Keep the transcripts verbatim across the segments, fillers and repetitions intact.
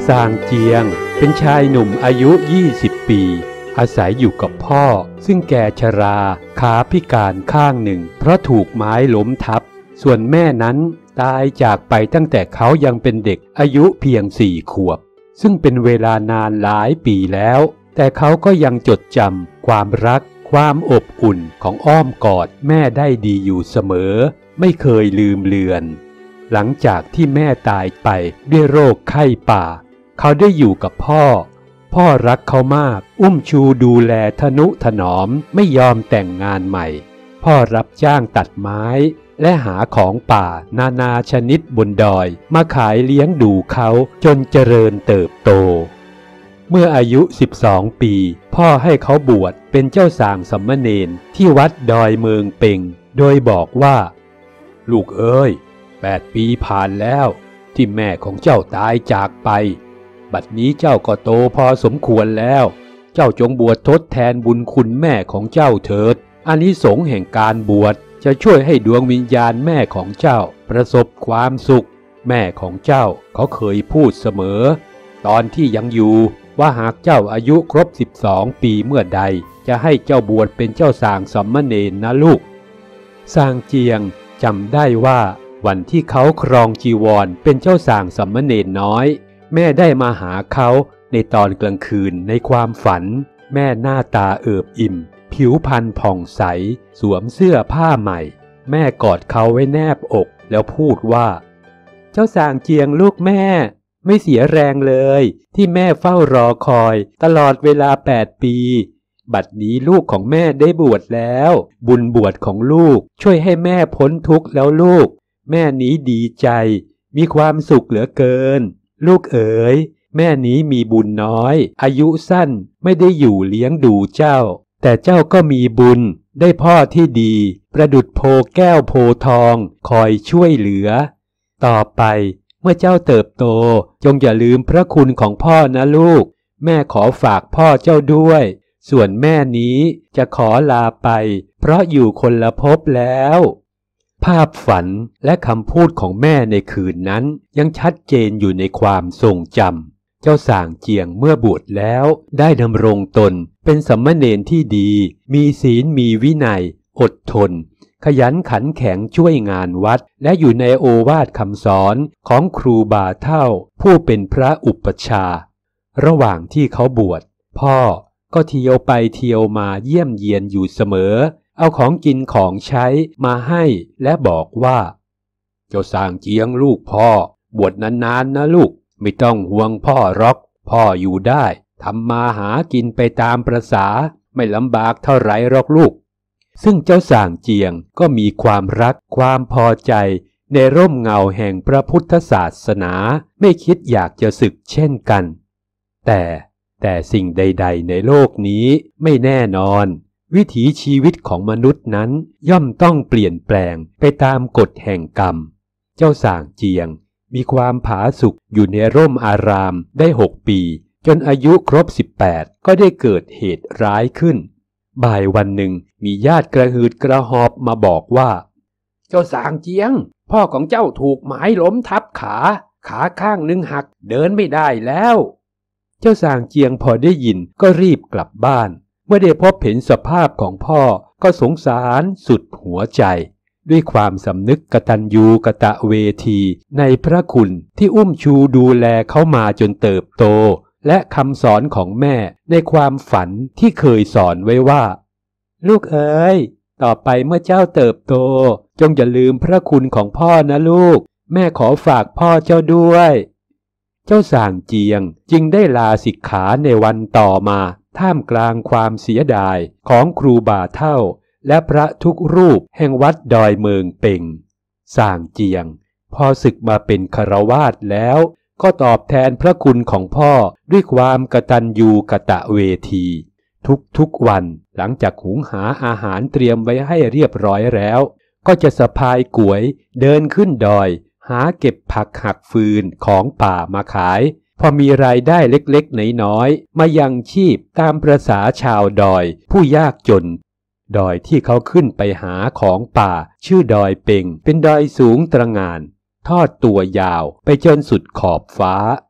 ซางเจียงเป็นชายหนุ่มอายุยี่สิบปีอาศัยอยู่กับพ่อซึ่งแก่ชราขาพิการข้างหนึ่งเพราะถูกไม้ล้มทับส่วนแม่นั้นตายจากไปตั้งแต่เขายังเป็นเด็กอายุเพียงสี่ขวบซึ่งเป็นเวลานานหลายปีแล้วแต่เขาก็ยังจดจำความรักความอบอุ่นของอ้อมกอดแม่ได้ดีอยู่เสมอไม่เคยลืมเลือนหลังจากที่แม่ตายไปด้วยโรคไข้ป่าเขาได้อยู่กับพ่อพ่อรักเขามากอุ้มชูดูแลทนุถนอมไม่ยอมแต่งงานใหม่พ่อรับจ้างตัดไม้และหาของป่านานาชนิดบนดอยมาขายเลี้ยงดูเขาจนเจริญเติบโตเมื่ออายุสิบสองปีพ่อให้เขาบวชเป็นเจ้าสางสัมมเนรที่วัดดอยเมืองเป่งโดยบอกว่าลูกเอ้ยแปดปีผ่านแล้วที่แม่ของเจ้าตายจากไปบัดนี้เจ้าก็โตพอสมควรแล้วเจ้าจงบวชทดแทนบุญคุณแม่ของเจ้าเถิดอานิสงส์แห่งการบวชจะช่วยให้ดวงวิญญาณแม่ของเจ้าประสบความสุขแม่ของเจ้าเขาเคยพูดเสมอตอนที่ยังอยู่ว่าหากเจ้าอายุครบสิบสองปีเมื่อใดจะให้เจ้าบวชเป็นเจ้าสางสัมมเนรนะลูกซางเจียงจำได้ว่าวันที่เขาครองจีวรเป็นเจ้าสางสัมมเนรน้อยแม่ได้มาหาเขาในตอนกลางคืนในความฝันแม่หน้าตาเอิบอิ่มผิวพรรณผ่องใสสวมเสื้อผ้าใหม่แม่กอดเขาไว้แนบอกแล้วพูดว่าเจ้าสางเจียงลูกแม่ไม่เสียแรงเลยที่แม่เฝ้ารอคอยตลอดเวลาแปดปีบัดนี้ลูกของแม่ได้บวชแล้วบุญบวชของลูกช่วยให้แม่พ้นทุกข์แล้วลูกแม่นี้ดีใจมีความสุขเหลือเกินลูกเอ๋ยแม่นี้มีบุญน้อยอายุสั้นไม่ได้อยู่เลี้ยงดูเจ้าแต่เจ้าก็มีบุญได้พ่อที่ดีประดุจโพแก้วโพทองคอยช่วยเหลือต่อไปเมื่อเจ้าเติบโตจงอย่าลืมพระคุณของพ่อนะลูกแม่ขอฝากพ่อเจ้าด้วยส่วนแม่นี้จะขอลาไปเพราะอยู่คนละภพแล้วภาพฝันและคำพูดของแม่ในคืนนั้นยังชัดเจนอยู่ในความทรงจำเจ้าสางเจียงเมื่อบวชแล้วได้ดำรงตนเป็นสัมมเนรที่ดีมีศีลมีวินัยอดทนขยันขันแข็งช่วยงานวัดและอยู่ในโอวาทคำสอนของครูบาเฒ่าผู้เป็นพระอุปชาระหว่างที่เขาบวชพ่อก็เที่ยวไปเที่ยวมาเยี่ยมเยียนอยู่เสมอเอาของกินของใช้มาให้และบอกว่าเจ้าสางเจียงลูกพ่อบวชนานๆ น, นะลูกไม่ต้องห่วงพ่อหรอกพ่ออยู่ได้ทำมาหากินไปตามประสาไม่ลำบากเท่าไรหรอกลูกซึ่งเจ้าสางเจียงก็มีความรักความพอใจในร่มเงาแห่งพระพุทธศาสนาไม่คิดอยากจะสึกเช่นกันแต่แต่สิ่งใดๆในโลกนี้ไม่แน่นอนวิถีชีวิตของมนุษย์นั้นย่อมต้องเปลี่ยนแปลงไปตามกฎแห่งกรรมเจ้าสางเจียงมีความผาสุกอยู่ในร่มอารามได้หกปีจนอายุครบสิบแปดก็ได้เกิดเหตุร้ายขึ้นบ่ายวันหนึ่งมีญาติกระหืดกระหอบมาบอกว่าเจ้าสางเจียงพ่อของเจ้าถูกไม้ล้มทับขาขาข้างหนึ่งหักเดินไม่ได้แล้วเจ้าสางเจียงพอได้ยินก็รีบกลับบ้านเมื่อได้พบเห็นสภาพของพ่อก็สงสารสุดหัวใจด้วยความสำนึกกตัญญูกตเวทีในพระคุณที่อุ้มชูดูแลเขามาจนเติบโตและคำสอนของแม่ในความฝันที่เคยสอนไว้ว่าลูกเอ๋ยต่อไปเมื่อเจ้าเติบโตจงอย่าลืมพระคุณของพ่อนะลูกแม่ขอฝากพ่อเจ้าด้วยเจ้าสางเจียงจึงได้ลาสิกขาในวันต่อมาท่ามกลางความเสียดายของครูบาเฒ่าและพระทุกรูปแห่งวัดดอยเมืองเป่งสางเจียงพอศึกมาเป็นฆราวาสแล้วก็ตอบแทนพระคุณของพ่อด้วยความกตัญญูกตเวทีทุกๆวันหลังจากหุงหาอาหารเตรียมไว้ให้เรียบร้อยแล้วก็จะสะพายก๋วยเดินขึ้นดอยหาเก็บผักหักฟืนของป่ามาขายพอมีรายได้เล็กๆน้อยๆมายังชีพตามประสาชาวดอยผู้ยากจนดอยที่เขาขึ้นไปหาของป่าชื่อดอยเป่งเป็นดอยสูงตระหง่านทอดตัวยาวไปจนสุดขอบฟ้า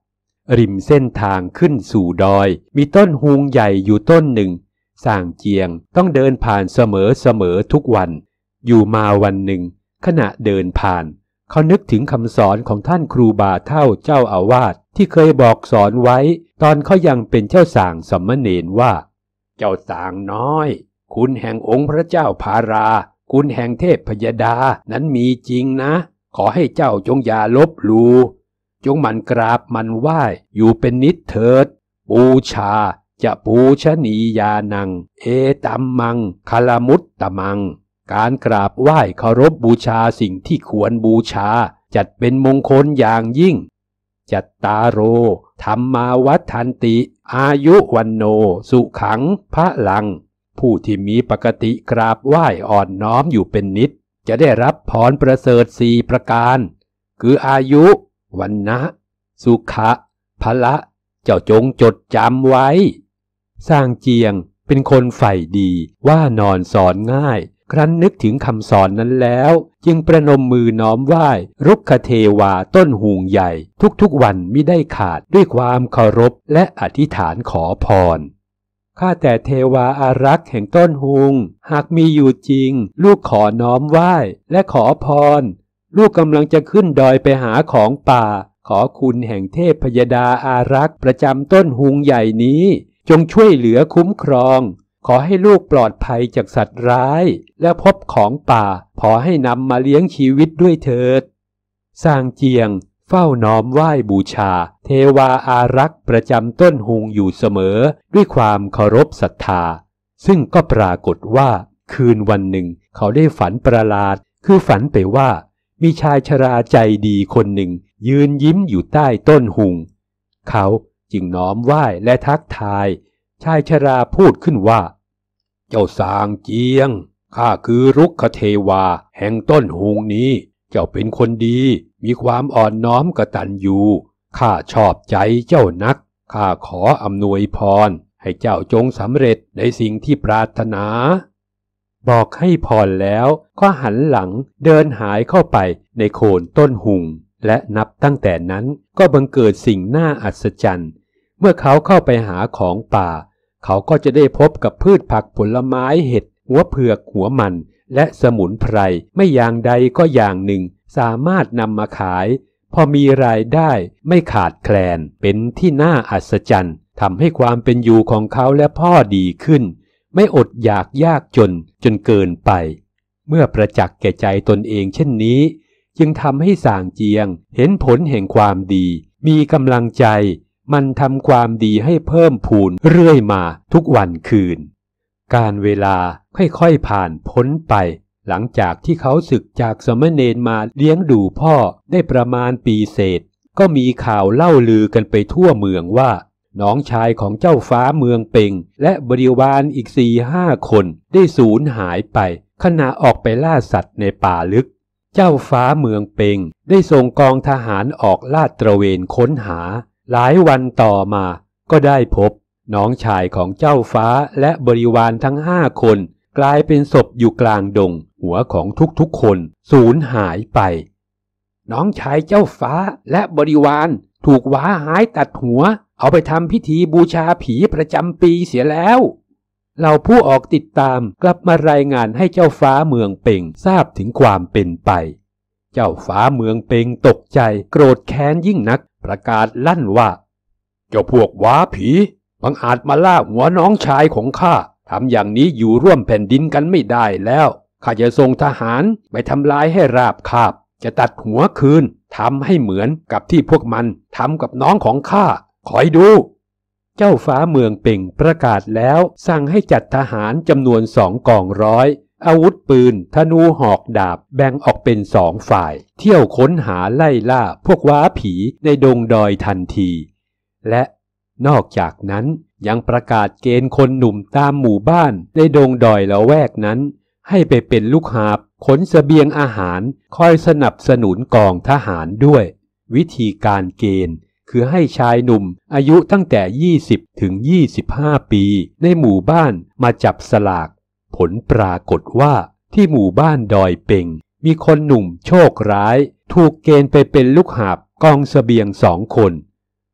ริมเส้นทางขึ้นสู่ดอยมีต้นฮูงใหญ่อยู่ต้นหนึ่งส่างเจียงต้องเดินผ่านเสมอเสมอทุกวันอยู่มาวันหนึ่งขณะเดินผ่านเขานึกถึงคำสอนของท่านครูบาเฒ่าเจ้าอาวาสที่เคยบอกสอนไว้ตอนเขายังเป็นเจ้าส่างสัมมเนรว่าเจ้าส่างน้อยคุณแห่งองค์พระเจ้าพาราคุณแห่งเทพพยดานั้นมีจริงนะขอให้เจ้าจงอย่าลบหลู่จงหมั่นกราบหมั่นไหว้อยู่เป็นนิจเถิดบูชาจะปูชนียานังเอตัมมังคลมุตตมังการกราบไหว้เคารพบูชาสิ่งที่ควรบูชาจัดเป็นมงคลอย่างยิ่งจัตตาโรธัมมาวัฏฏันติอายุวันโนสุขังพระลังผู้ที่มีปกติกราบไหว้อ่อนน้อมอยู่เป็นนิจจะได้รับพรประเสริฐสี่ประการคืออายุวันนะสุขะพละเจ้าจงจดจำไว้สร้างเจียงเป็นคนใฝ่ดีว่านอนสอนง่ายครั้นนึกถึงคำสอนนั้นแล้วจึงประนมมือน้อมไหว้รุกขเทวาต้นหูงใหญ่ทุกๆวันมิได้ขาดด้วยความเคารพและอธิษฐานขอพรข้าแต่เทวาอารักษ์แห่งต้นหูงหากมีอยู่จริงลูกขอน้อมไหว้และขอพรลูกกำลังจะขึ้นดอยไปหาของป่าขอคุณแห่งเทพพยดาอารักษ์ประจำต้นหูงใหญ่นี้จงช่วยเหลือคุ้มครองขอให้ลูกปลอดภัยจากสัตว์ร้ายและพบของป่าขอให้นำมาเลี้ยงชีวิตด้วยเถิดสร้างเจียงเฝ้าน้อมไหว้บูชาเทวาอารักษ์ประจำต้นหูงอยู่เสมอด้วยความเคารพศรัทธาซึ่งก็ปรากฏว่าคืนวันหนึ่งเขาได้ฝันประหลาดคือฝันไปว่ามีชายชราใจดีคนหนึ่งยืนยิ้มอยู่ใต้ต้นหูงเขาจึงน้อมไหว้และทักทายชายชราพูดขึ้นว่าเจ้าสางเจียงข้าคือรุกขเทวาแห่งต้นหูงนี้เจ้าเป็นคนดีมีความอ่อนน้อมกตัญญูข้าชอบใจเจ้านักข้าขออำนวยพรให้เจ้าจงสำเร็จในสิ่งที่ปรารถนาบอกให้พรแล้วก็หันหลังเดินหายเข้าไปในโคนต้นหูงและนับตั้งแต่นั้นก็บังเกิดสิ่งน่าอัศจรรย์เมื่อเขาเข้าไปหาของป่าเขาก็จะได้พบกับพืชผักผลไม้เห็ดหัวเผือกหัวมันและสมุนไพรไม่อย่างใดก็อย่างหนึ่งสามารถนำมาขายพอมีรายได้ไม่ขาดแคลนเป็นที่น่าอัศจรรย์ทำให้ความเป็นอยู่ของเขาและพ่อดีขึ้นไม่อดอยากยากจนจนเกินไปเมื่อประจักษ์แก่ใจตนเองเช่นนี้จึงทำให้ส่างเจียงเห็นผลแห่งความดีมีกำลังใจมันทำความดีให้เพิ่มพูนเรื่อยมาทุกวันคืนการเวลาค่อยๆผ่านพ้นไปหลังจากที่เขาศึกจากสมณเณรมาเลี้ยงดูพ่อได้ประมาณปีเศษก็มีข่าวเล่าลือกันไปทั่วเมืองว่าน้องชายของเจ้าฟ้าเมืองเป่งและบริวารอีกสี่ห้าคนได้สูญหายไปขณะออกไปล่าสัตว์ในป่าลึกเจ้าฟ้าเมืองเป่งได้ส่งกองทหารออกลาดตระเวนค้นหาหลายวันต่อมาก็ได้พบน้องชายของเจ้าฟ้าและบริวารทั้งห้าคนกลายเป็นศพอยู่กลางดงหัวของทุกๆคนสูญหายไปน้องชายเจ้าฟ้าและบริวารถูกหวาหายตัดหัวเอาไปทำพิธีบูชาผีประจำปีเสียแล้วเราผู้ออกติดตามกลับมารายงานให้เจ้าฟ้าเมืองเป่งทราบถึงความเป็นไปเจ้าฟ้าเมืองเป่งตกใจโกรธแค้นยิ่งนักประกาศลั่นว่าเจ้าพวกหวาผีบังอาจมาล่าหัวน้องชายของข้าทำอย่างนี้อยู่ร่วมแผ่นดินกันไม่ได้แล้วข้าจะส่งทหารไปทำลายให้ราบคาบจะตัดหัวคืนทำให้เหมือนกับที่พวกมันทำกับน้องของข้าคอยดูเจ้าฟ้าเมืองเป่งประกาศแล้วสั่งให้จัดทหารจำนวนสองกองร้อยอาวุธปืนธนูหอกดาบแบ่งออกเป็นสองฝ่ายเที่ยวค้นหาไล่ล่าพวกว้าผีในดงดอยทันทีและนอกจากนั้นยังประกาศเกณฑ์คนหนุ่มตามหมู่บ้านในดงดอยละแวกนั้นให้ไปเป็นลูกหาบขนเสบียงอาหารคอยสนับสนุนกองทหารด้วยวิธีการเกณฑ์คือให้ชายหนุ่มอายุตั้งแต่ยี่สิบถึงยี่สิบห้าปีในหมู่บ้านมาจับสลากผลปรากฏว่าที่หมู่บ้านดอยเป่งมีคนหนุ่มโชคร้ายถูกเกณฑ์ไปเป็นลูกหาบกองเสบียงสองคน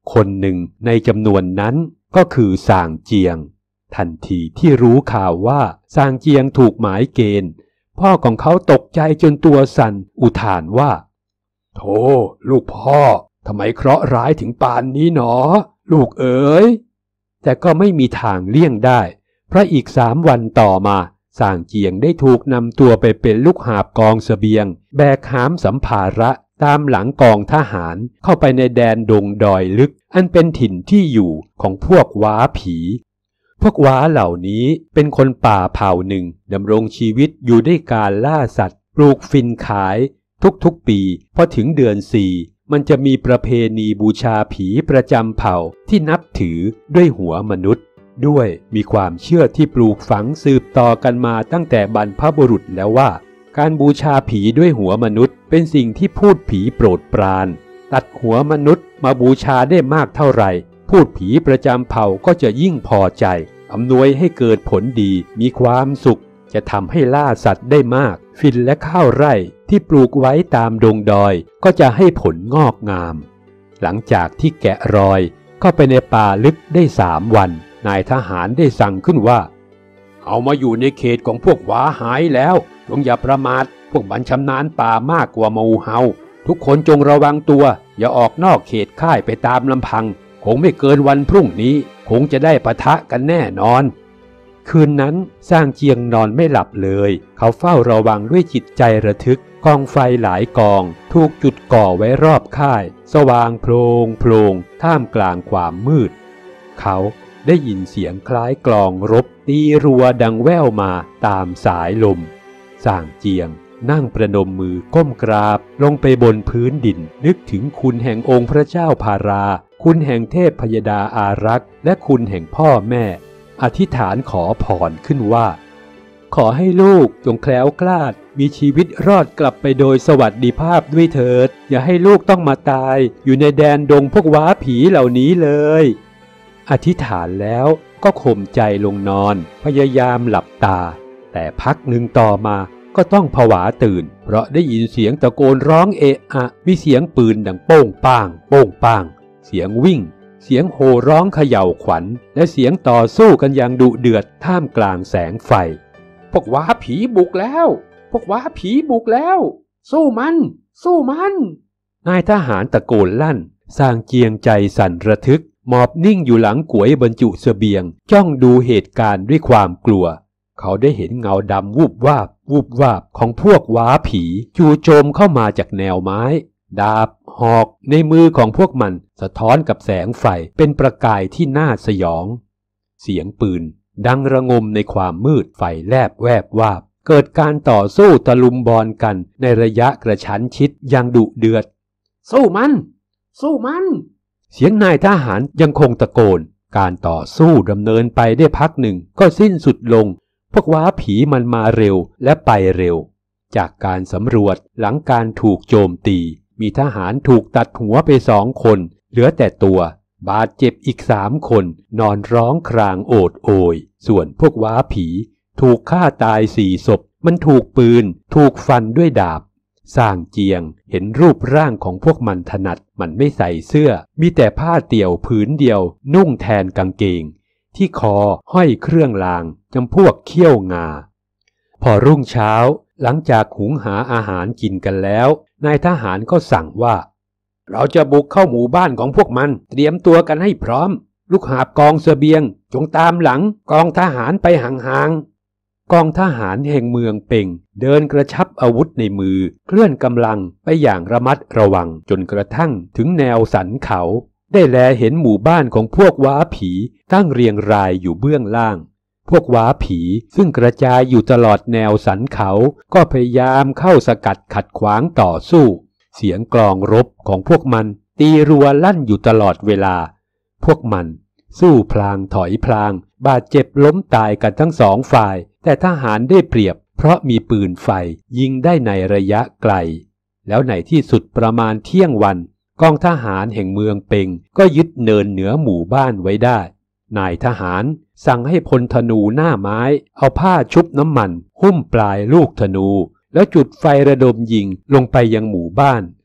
คนหนึ่งในจำนวนนั้นก็คือซางเจียงทันทีที่รู้ข่าวว่าซางเจียงถูกหมายเกณฑ์พ่อของเขาตกใจจนตัวสั่นอุทานว่าโธ่ลูกพ่อทำไมเคราะห์ร้ายถึงปานนี้หนอลูกเอ๋ยแต่ก็ไม่มีทางเลี่ยงได้เพราะอีกสามวันต่อมาซางเจียงได้ถูกนำตัวไปเป็นลูกหาบกองเสบียงแบกหามสัมภาระตามหลังกองทหารเข้าไปในแดนดงดอยลึกอันเป็นถิ่นที่อยู่ของพวกว้าผีพวกว้าเหล่านี้เป็นคนป่าเผ่าหนึ่งดำรงชีวิตอยู่ด้วยการล่าสัตว์ปลูกฟินขายทุกๆปีพอถึงเดือนสี่มันจะมีประเพณีบูชาผีประจำเผ่าที่นับถือด้วยหัวมนุษย์ด้วยมีความเชื่อที่ปลูกฝังสืบต่อกันมาตั้งแต่บรรพบุรุษแล้วว่าการบูชาผีด้วยหัวมนุษย์เป็นสิ่งที่พูดผีโปรดปรานตัดหัวมนุษย์มาบูชาได้มากเท่าไหร่พูดผีประจำเผ่าก็จะยิ่งพอใจอำนวยให้เกิดผลดีมีความสุขจะทำให้ล่าสัตว์ได้มากฟินและข้าวไร่ที่ปลูกไว้ตามดงดอยก็จะให้ผลงอกงามหลังจากที่แกะรอยเข้าไปในป่าลึกได้สามวันนายทหารได้สั่งขึ้นว่าเอามาอยู่ในเขตของพวกหวาหายแล้วจงอย่าประมาทพวกมันชำนาญป่ามากกว่าหมู่เฮาทุกคนจงระวังตัวอย่าออกนอกเขตค่ายไปตามลำพังคงไม่เกินวันพรุ่งนี้คงจะได้ปะทะกันแน่นอนคืนนั้นซางเจียงนอนไม่หลับเลยเขาเฝ้าระวังด้วยจิตใจระทึกกองไฟหลายกองถูกจุดก่อไว้รอบค่ายสว่างโพลงโพลงท่ามกลางความมืดเขาได้ยินเสียงคล้ายกลองรบตีรัวดังแว่วมาตามสายลมซางเจียงนั่งประนมมือก้มกราบลงไปบนพื้นดินนึกถึงคุณแห่งองค์พระเจ้าพาราคุณแห่งเทพพยดาอารักษ์และคุณแห่งพ่อแม่อธิษฐานขอพรขึ้นว่าขอให้ลูกจงแคล้วคลาดมีชีวิตรอดกลับไปโดยสวัสดิภาพด้วยเถิดอย่าให้ลูกต้องมาตายอยู่ในแดนดงพวกว้าผีเหล่านี้เลยอธิษฐานแล้วก็ข่มใจลงนอนพยายามหลับตาแต่พักหนึ่งต่อมาก็ต้องผวาตื่นเพราะได้ยินเสียงตะโกนร้องเอะอะมีเสียงปืนดังโป้งป้างโป้งป้างเสียงวิ่งเสียงโห่ร้องเขย่าขวัญและเสียงต่อสู้กันอย่างดุเดือดท่ามกลางแสงไฟพวกว้าผีบุกแล้วพวกว้าผีบุกแล้วสู้มันสู้มันนายทหารตะโกนลั่นซางเจียงใจสั่นระทึกหมอบนิ่งอยู่หลังก๋วยบรรจุเสบียงจ้องดูเหตุการณ์ด้วยความกลัวเขาได้เห็นเงาดำวูบวาบวูบวาบของพวกว้าผีจู่โจมเข้ามาจากแนวไม้ดาบหอกในมือของพวกมันสะท้อนกับแสงไฟเป็นประกายที่น่าสยองเสียงปืนดังระงมในความมืดไฟแลบแวบวาบเกิดการต่อสู้ตะลุมบอลกันในระยะกระชั้นชิดอย่างดุเดือดสู้มันสู้มันเสียงนายทหารยังคงตะโกนการต่อสู้ดำเนินไปได้พักหนึ่งก็สิ้นสุดลงพวกว้าผีมันมาเร็วและไปเร็วจากการสำรวจหลังการถูกโจมตีมีทหารถูกตัดหัวไปสองคนเหลือแต่ตัวบาดเจ็บอีกสามคนนอนร้องครางโอดโอยส่วนพวกว้าผีถูกฆ่าตายสี่ศพมันถูกปืนถูกฟันด้วยดาบซางเจียงเห็นรูปร่างของพวกมันถนัดมันไม่ใส่เสื้อมีแต่ผ้าเตี่ยวผืนเดียวนุ่งแทนกางเกงที่คอห้อยเครื่องรางจำพวกเขี้ยวงาพอรุ่งเช้าหลังจากหุงหาอาหารกินกันแล้วนายทหารก็สั่งว่าเราจะบุกเข้าหมู่บ้านของพวกมันเตรียมตัวกันให้พร้อมลูกหาบกองเสบียงจงตามหลังกองทหารไปห่างๆกองทหารแห่งเมืองเป่งเดินกระชับอาวุธในมือเคลื่อนกำลังไปอย่างระมัดระวังจนกระทั่งถึงแนวสันเขาได้แลเห็นหมู่บ้านของพวกว้าผีตั้งเรียงรายอยู่เบื้องล่างพวกว้าผีซึ่งกระจายอยู่ตลอดแนวสันเขาก็พยายามเข้าสกัดขัดขวางต่อสู้เสียงกลองรบของพวกมันตีรัวลั่นอยู่ตลอดเวลาพวกมันสู้พลางถอยพลางบาดเจ็บล้มตายกันทั้งสองฝ่ายแต่ทหารได้เปรียบเพราะมีปืนไฟยิงได้ในระยะไกลแล้วในที่สุดประมาณเที่ยงวันกองทหารแห่งเมืองเป่งก็ยึดเนินเหนือหมู่บ้านไว้ได้นายทหารสั่งให้พลธนูหน้าไม้เอาผ้าชุบน้ำมันหุ้มปลายลูกธนูแล้วจุดไฟระดมยิงลงไปยังหมู่บ้าน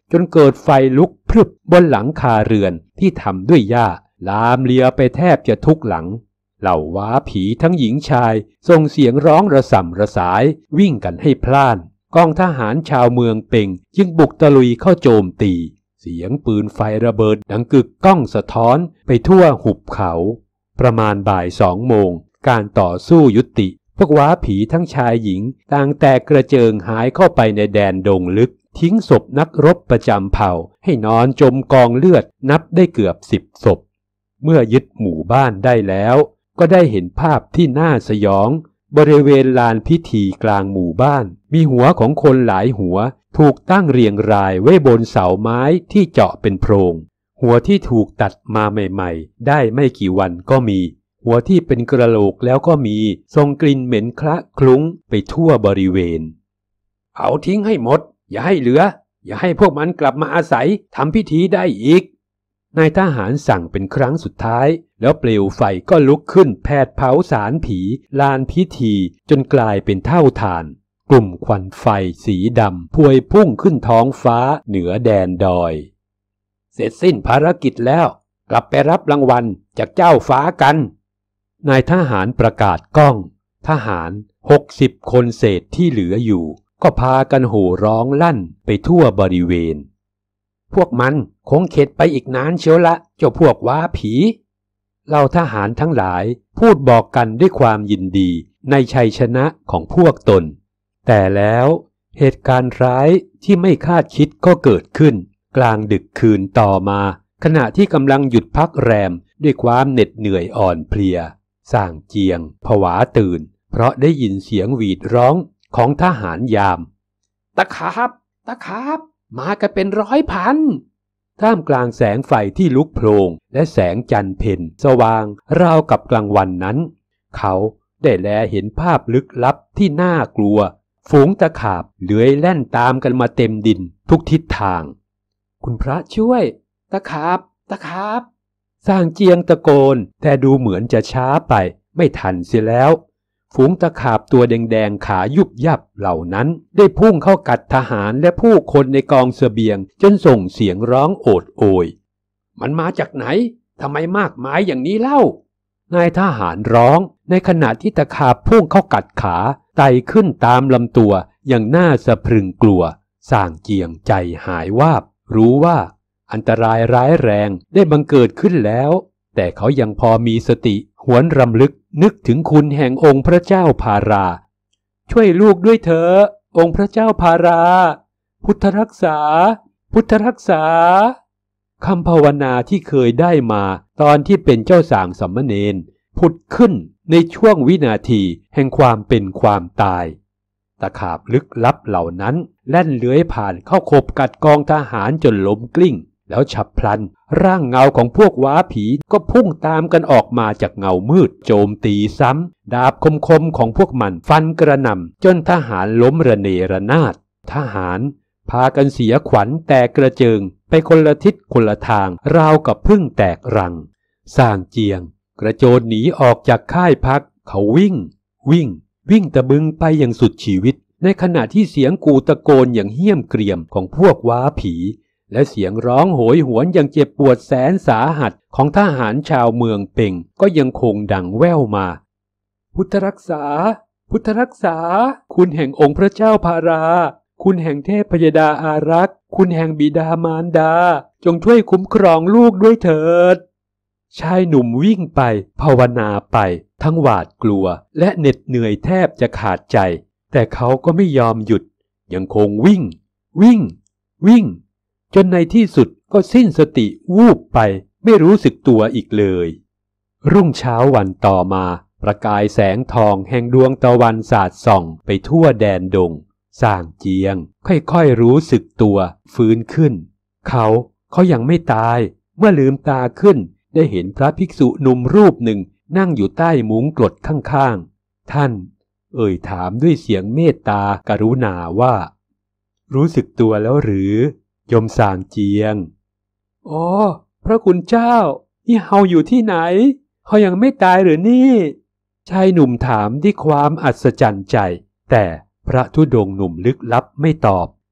จนเกิดไฟลุกพรึบบนหลังคาเรือนที่ทำด้วยหญ้าลามเลียไปแทบจะทุกหลังเหล่าว้าผีทั้งหญิงชายส่งเสียงร้องระส่ำระสายวิ่งกันให้พล่านกองทหารชาวเมืองเป่งจึงบุกตะลุยเข้าโจมตีเสียงปืนไฟระเบิดดังกึกก้องสะท้อนไปทั่วหุบเขาประมาณบ่ายสองโมงการต่อสู้ยุติพวกว้าผีทั้งชายหญิงต่างแตกกระเจิงหายเข้าไปในแดนดงลึกทิ้งศพนักรบประจำเผ่าให้นอนจมกองเลือดนับได้เกือบสิบศพเมื่อยึดหมู่บ้านได้แล้วก็ได้เห็นภาพที่น่าสยองบริเวณลานพิธีกลางหมู่บ้านมีหัวของคนหลายหัวถูกตั้งเรียงรายไว้บนเสาไม้ที่เจาะเป็นโพรงหัวที่ถูกตัดมาใหม่ๆได้ไม่กี่วันก็มีหัวที่เป็นกระโหลกแล้วก็มีส่งกลิ่นเหม็นคละคลุ้งไปทั่วบริเวณเผาทิ้งให้หมดอย่าให้เหลืออย่าให้พวกมันกลับมาอาศัยทำพิธีได้อีกนายทหารสั่งเป็นครั้งสุดท้ายแล้วเปลวไฟก็ลุกขึ้นแผดเผาสารผีลานพิธีจนกลายเป็นเท่าฐานกลุ่มควันไฟสีดำพวยพุ่งขึ้นท้องฟ้าเหนือแดนดอยเสร็จสิ้นภารกิจแล้วกลับไปรับรางวัลจากเจ้าฟ้ากันนายทหารประกาศก้องทหารหกสิบคนเศษที่เหลืออยู่ก็พากันโห่ร้องลั่นไปทั่วบริเวณพวกมันคงเข็ดไปอีกนานเชียวละเจ้าพวกว้าผีเหล่าทหารทั้งหลายพูดบอกกันด้วยความยินดีในชัยชนะของพวกตนแต่แล้วเหตุการณ์ร้ายที่ไม่คาดคิดก็เกิดขึ้นกลางดึกคืนต่อมาขณะที่กำลังหยุดพักแรมด้วยความเหน็ดเหนื่อยอ่อนเพลียส่างเจียงผวาตื่นเพราะได้ยินเสียงหวีดร้องของทหารยามตะขาบตะขาบมากันเป็นร้อยพันท่ามกลางแสงไฟที่ลุกโพลงและแสงจันทร์เพ็ญสว่างราวกับกลางวันนั้นเขาได้แลเห็นภาพลึกลับที่น่ากลัวฝูงตะขาบเลื้อยแล่นตามกันมาเต็มดินทุกทิศทางคุณพระช่วยตะขาบตะขาบสร้างเจียงตะโกนแต่ดูเหมือนจะช้าไปไม่ทันเสียแล้วฝูงตะขาบตัวแดงๆขายุบยับเหล่านั้นได้พุ่งเข้ากัดทหารและผู้คนในกองเสบียงจนส่งเสียงร้องโอดโอยมันมาจากไหนทำไมมากมายอย่างนี้เล่านายทหารร้องในขณะที่ตะขาบพุ่งเข้ากัดขาไต่ขึ้นตามลำตัวอย่างน่าสะพรึงกลัวสร้างเจียงใจหายวาบรู้ว่าอันตรายร้ายแรงได้บังเกิดขึ้นแล้วแต่เขายังพอมีสติหวนรำลึกนึกถึงคุณแห่งองค์พระเจ้าพาราช่วยลูกด้วยเถอะองค์พระเจ้าพาราพุทธรักษาพุทธรักษาคำภาวนาที่เคยได้มาตอนที่เป็นเจ้าสางสัมมเนรผุดขึ้นในช่วงวินาทีแห่งความเป็นความตายตะขาบลึกลับเหล่านั้นแล่นเลื้อยผ่านเข้าขบกัดกองทหารจนล้มกลิ้งแล้วฉับพลันร่างเงาของพวกว้าผีก็พุ่งตามกันออกมาจากเงามืดโจมตีซ้ำดาบคมๆของพวกมันฟันกระหน่ำจนทหารล้มระเนระนาดทหารพากันเสียขวัญแตกกระเจิงไปคนละทิศคนละทางราวกับผึ้งแตกรังสร้างเจียงกระโจนหนีออกจากค่ายพักเขาวิ่งวิ่งวิ่งตะบึงไปอย่างสุดชีวิตในขณะที่เสียงกูตะโกนอย่างเหี้ยมเกรียมของพวกว้าผีและเสียงร้องโหยหวนอย่างเจ็บปวดแสนสาหัสของทหารชาวเมืองเป่งก็ยังคงดังแว่วมาพุทธรักษาพุทธรักษาคุณแห่งองค์พระเจ้าพาราคุณแห่งเทพพยดาอารักษ์คุณแห่งบิดามารดาจงช่วยคุ้มครองลูกด้วยเถิดชายหนุ่มวิ่งไปภาวนาไปทั้งหวาดกลัวและเหน็ดเหนื่อยแทบจะขาดใจแต่เขาก็ไม่ยอมหยุดยังคงวิ่งวิ่งวิ่งจนในที่สุดก็สิ้นสติวูบไปไม่รู้สึกตัวอีกเลยรุ่งเช้าวันต่อมาประกายแสงทองแห่งดวงตะวันสาดส่องไปทั่วแดนดงสร้างเจียงค่อยๆรู้สึกตัวฟื้นขึ้นเขาเขายังไม่ตายเมื่อลืมตาขึ้นได้เห็นพระภิกษุหนุ่มรูปหนึ่งนั่งอยู่ใต้มุ้งกรดข้างๆท่านเอ่ยถามด้วยเสียงเมตตากรุณาว่ารู้สึกตัวแล้วหรือยมสางเจียงอ๋อพระคุณเจ้านี่เฮาอยู่ที่ไหนเขายังไม่ตายหรือนี่ชายหนุ่มถามด้วยความอัศจรรย์ใจแต่พระธุดงค์หนุ่มลึกลับไม่ตอบ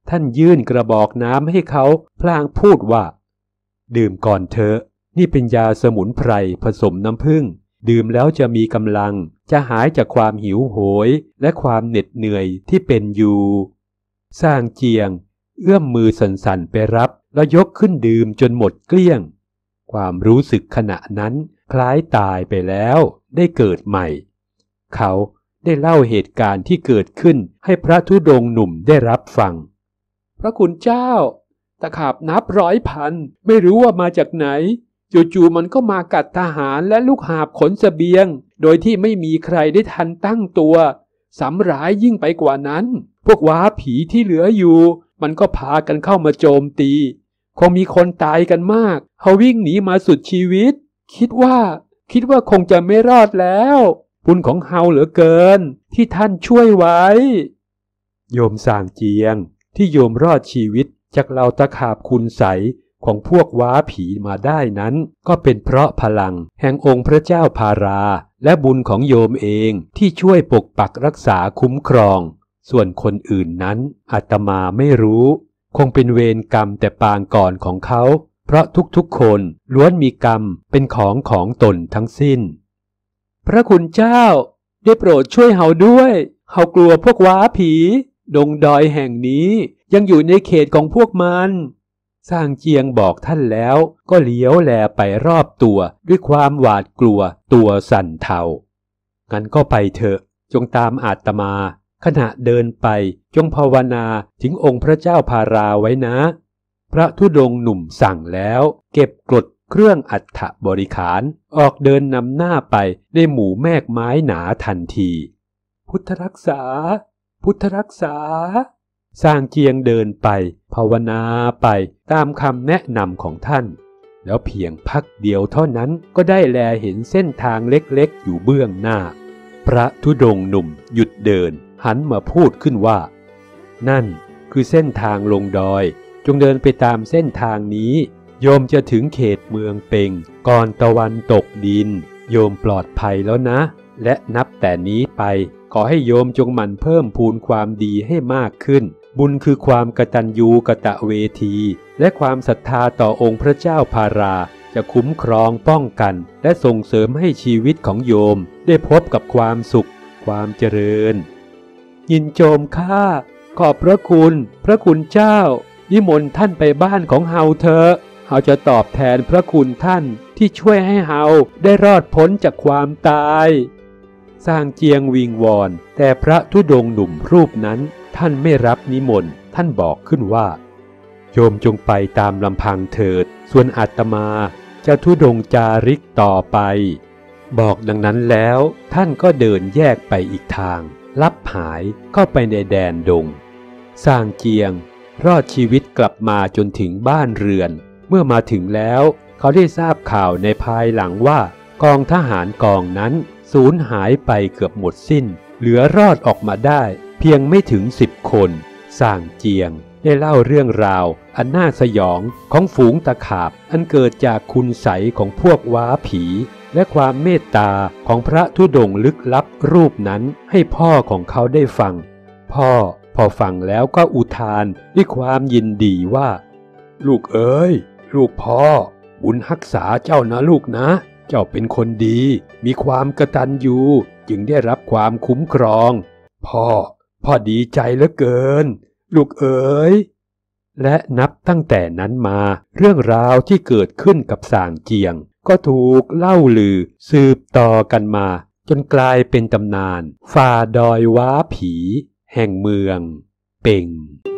ท่านยื่นกระบอกน้ำให้เขาพลางพูดว่าดื่มก่อนเถอะนี่เป็นยาสมุนไพรผสมน้ำผึ้งดื่มแล้วจะมีกำลังจะหายจากความหิวโหยและความเหน็ดเหนื่อยที่เป็นอยู่สร้างเจียงเอื้อมมือสั่นๆไปรับแล้วยกขึ้นดื่มจนหมดเกลี้ยงความรู้สึกขณะนั้นคล้ายตายไปแล้วได้เกิดใหม่เขาได้เล่าเหตุการณ์ที่เกิดขึ้นให้พระธุดงค์หนุ่มได้รับฟังพระคุณเจ้าตะขาบนับร้อยพันไม่รู้ว่ามาจากไหนจู่ๆมันก็มากัดทหารและลูกหาบขนเสบียงโดยที่ไม่มีใครได้ทันตั้งตัวสำร้ายยิ่งไปกว่านั้นพวกว้าผีที่เหลืออยู่มันก็พากันเข้ามาโจมตีคงมีคนตายกันมากเขาวิ่งหนีมาสุดชีวิตคิดว่าคิดว่าคงจะไม่รอดแล้วบุญของเฮาเหลือเกินที่ท่านช่วยไว้โยมสางเจียงที่โยมรอดชีวิตจากเหล่าตะขาบคุณใสของพวกว้าผีมาได้นั้นก็เป็นเพราะพลังแห่งองค์พระเจ้าพาราและบุญของโยมเองที่ช่วยปกปักรักษาคุ้มครองส่วนคนอื่นนั้นอาตมาไม่รู้คงเป็นเวรกรรมแต่ปางก่อนของเขาเพราะทุกๆคนล้วนมีกรรมเป็นของของตนทั้งสิ้นพระคุณเจ้าได้โปรดช่วยเฮาด้วยเฮากลัวพวกว้าผีดงดอยแห่งนี้ยังอยู่ในเขตของพวกมันสร้างเจียงบอกท่านแล้วก็เลี้ยวแลไปรอบตัวด้วยความหวาดกลัวตัวสั่นเทางั้นก็ไปเถอะจงตามอาตมาขณะเดินไปจงภาวนาถึงองค์พระเจ้าพาราไว้นะพระธุดงค์หนุ่มสั่งแล้วเก็บกรดเครื่องอัฐบริขารออกเดินนำหน้าไปในหมู่แมกไม้หนาทันทีพุทธรักษาพุทธรักษาสร้างเจียงเดินไปภาวนาไปตามคำแนะนำของท่านแล้วเพียงพักเดียวเท่านั้นก็ได้แลเห็นเส้นทางเล็กๆอยู่เบื้องหน้าพระธุดงค์หนุ่มหยุดเดินหันมาพูดขึ้นว่านั่นคือเส้นทางลงดอยจงเดินไปตามเส้นทางนี้โยมจะถึงเขตเมืองเป็งก่อนตะวันตกดินโยมปลอดภัยแล้วนะและนับแต่นี้ไปขอให้โยมจงหมั่นเพิ่มพูนความดีให้มากขึ้นบุญคือความกตัญญูกตเวทีและความศรัทธาต่อองค์พระเจ้าพาราจะคุ้มครองป้องกันและส่งเสริมให้ชีวิตของโยมได้พบกับความสุขความเจริญยินโจมข้าขอบพระคุณพระคุณเจ้านิมนต์ท่านไปบ้านของเฮาเถอะเฮาจะตอบแทนพระคุณท่านที่ช่วยให้เฮาได้รอดพ้นจากความตายสร้างเจียงวิงวอนแต่พระธุดงค์หนุ่มรูปนั้นท่านไม่รับนิมนต์ท่านบอกขึ้นว่าโยมจงไปตามลำพังเถิดส่วนอาตมาจะธุดงค์จาริกต่อไปบอกดังนั้นแล้วท่านก็เดินแยกไปอีกทางลับหายเข้าไปในแดนดงสร้างเจียงรอดชีวิตกลับมาจนถึงบ้านเรือนเมื่อมาถึงแล้วเขาได้ทราบข่าวในภายหลังว่ากองทหารกองนั้นสูญหายไปเกือบหมดสิ้นเหลือรอดออกมาได้เพียงไม่ถึงสิบคนสร้างเจียงได้เล่าเรื่องราวอันน่าสยองของฝูงตะขาบอันเกิดจากคุณไสยของพวกว้าผีและความเมตตาของพระธุดงค์ลึกลับรูปนั้นให้พ่อของเขาได้ฟังพ่อพอฟังแล้วก็อุทานด้วยความยินดีว่าลูกเอ๋ยลูกพ่อบุญรักษาเจ้านะลูกนะเจ้าเป็นคนดีมีความกตัญญูจึงได้รับความคุ้มครองพ่อพ่อดีใจเหลือเกินลูกเอ๋ยและนับตั้งแต่นั้นมาเรื่องราวที่เกิดขึ้นกับสางเจียงก็ถูกเล่าลือสืบต่อกันมาจนกลายเป็นตำนานฝ่าดอยว้าผีแห่งเมืองเป็ง